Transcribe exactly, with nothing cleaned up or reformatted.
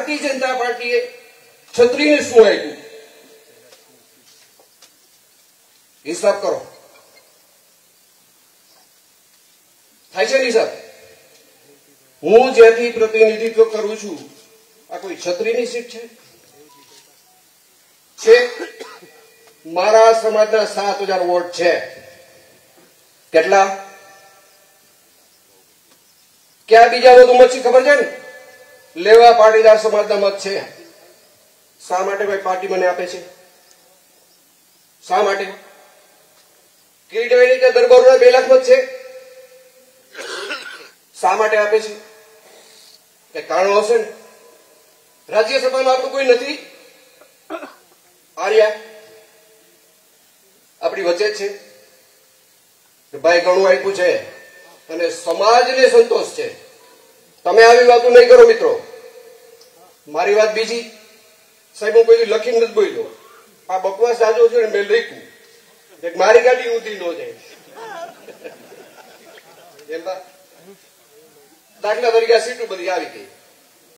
ભારતીય જનતા પાર્ટીએ છત્રીને શું આપ્યું? હિસાબ કરો. થાય છે ને હિસાબ? હું જ્યાંથી પ્રતિનિધિત્વ કરું છું, આ કોઈ છત્રીની સીટ છે? છે. મારા સમાજના સાત હજાર વોટ છે. કેટલા? ક્યાં બીજા વધુ મત છે ખબર છે ને? લેવા પાટીદાર સમાજના મત છે. શા માટે ભાઈ પાર્ટી મને આપે છે? શા માટે? કિરીટભાઈ કે દરબારોના બે લાખ મત છે. શા માટે આપે છે? કે કારણો હશે ને. રાજ્યસભામાં આપણું કોઈ નથી. આર્યા આપણી વચ્ચે જ છે. ભાઈ ઘણું આપ્યું છે અને સમાજને સંતોષ છે. તમે આવી વાતો નહીં કરો મિત્રો. મારી વાત બીજી. સાહેબ હું કોઈ લખીને નથી બોલ્યો. આ બકવાસ જાજો છે ને મેં લખ્યું. એક મારી ગાડી ઊંધી ન જાય. દાખલા તરીકે આ સીટો બધી આવી ગઈ.